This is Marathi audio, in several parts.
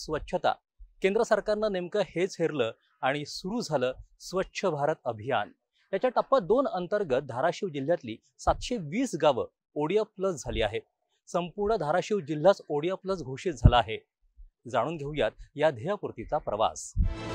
स्वच्छता। केंद्र सरकारनं नेमकं हेच हेरलं आणि सुरू झालं स्वच्छ भारत अभियान। याच्या टप्पा 2 अंतर्गत धाराशिव जिल्ह्यातली 720 गावं ओडीएफ प्लस झाली आहेत। संपूर्ण धाराशिव जिल्हाच ओडीएफ प्लस घोषित झाला आहे। जाणून घेऊयात या ध्येयपूर्तीचा प्रवास।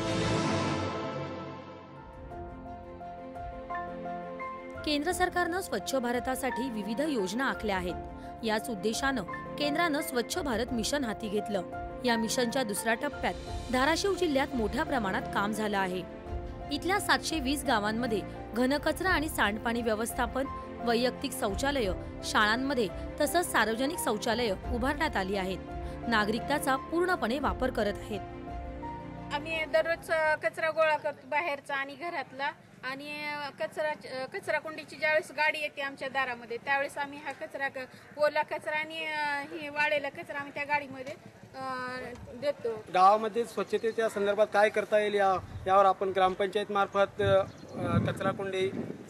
केंद्र सरकारनं स्वच्छ भारतासाठी विविध योजना आखल्या आहेत। याच उद्देशानं केंद्रानं स्वच्छ भारत मिशन हाती घेतलं। या मिशनच्या दुसऱ्या टप्प्यात धाराशिव जिल्ह्यात मोठ्या प्रमाणात काम झालं आहे। इथल्या 720 गावांमध्ये घनकचरा आणि सांडपाणी व्यवस्थापन, वैयक्तिक शौचालय, शाळांमध्ये तसंच सार्वजनिक शौचालय उभारण्यात आली आहेत। नागरिक त्याचा पूर्णपणे वापर करत आहेत। आम्ही दररोज कचरा गोळा करतो बाहेरचा आणि घरातला, आणि कचरा कुंडीची ज्यावेळेस गाडी येते आमच्या दारामध्ये त्यावेळेस आम्ही हा कचरा, ओला कचरा आणि हे वाळलेला कचरा आम्ही त्या गाडीमध्ये देतो। गावामध्ये स्वच्छतेच्या संदर्भात काय करता येईल यावर आपण ग्रामपंचायत मार्फत कचरा कुंडी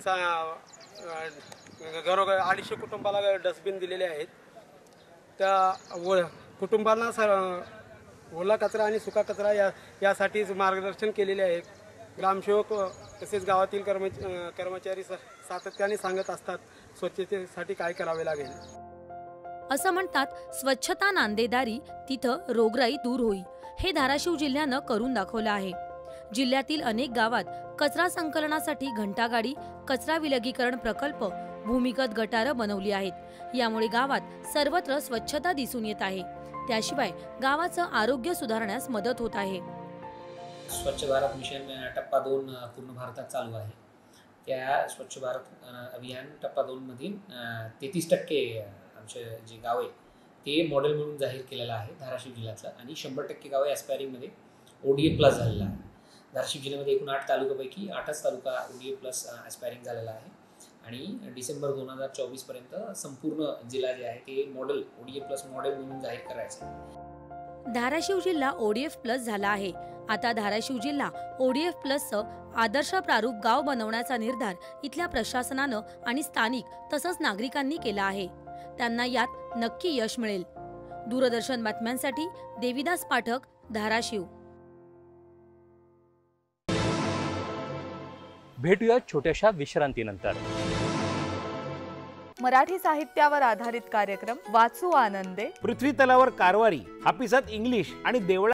घरोघर 250 कुटुंबाला डस्टबिन दिलेले आहेत। त्या कुटुंबांना ओला कचरा आणि सुका कचरा यासाठी मार्गदर्शन केलेले आहे। ग्रामसेवक तसेच गावातील कर्मचारी सातत्याने सांगत असतात स्वच्छतेसाठी काय करावे लागेल। असं म्हणतात, स्वच्छता नांदेदारी तिथं रोगराई दूर होईल। हे धाराशिव जिल्ह्यानं करून दाखवलं आहे। जिल्ह्यातील अनेक गावात कचरा संकलनासाठी घंटागाडी, कचरा विलगीकरण प्रकल्प, भूमिगत गटारं बनवली आहेत। यामुळे गावात सर्वत्र स्वच्छता दिसून येत आहे। त्याशिवाय गावाचं आरोग्य सुधारण्यास मदत होत आहे। स्वच्छ भारत मिशन टप्पा 2 पूर्ण भारतात चालू आहे। त्या स्वच्छ भारत अभियान टप्पा 2 मधील 33% आमचे जे गाव आहे ते मॉडेल म्हणून जाहीर केलेलं आहे धाराशिव जिल्ह्यातलं, आणि 100% गाव ॲस्पायरिंग मध्ये ओडीएफ प्लस झालेला आहे। धाराशिव जिल्ह्यामध्ये एकूण 8 तालुक्यापैकी 8च तालुका ओडीएफ प्लस ॲस्पायरिंग झालेला आहे, आणि डिसेंबर 2024 पर्यंत संपूर्ण जिल्हा जे आहे ते मॉडेल ओडीएफ प्लस मॉडेल म्हणून जाहीर करायचं आहे। धाराशिव जिल्हा ओडीएफ प्लस झाला आहे। आता धाराशिव जिल्हा ओडीएफ प्लसचं आदर्श प्रारूप गाव बनवण्याचा निर्धार इथल्या प्रशासनानं आणि स्थानिक तसंच नागरिकांनी केला आहे। त्यांना यात नक्की यश मिळेल। दूरदर्शन बातम्यांसाठी देविदास पाठक, धाराशिव। भेटूया छोट्याशा विश्रांतीनंतर। मराठी साहित्यावर आधारित कार्यक्रम वाचू आनंदे, पृथ्वी तलावर कारवारी, हापिसात इंग्लिश आणि देवळा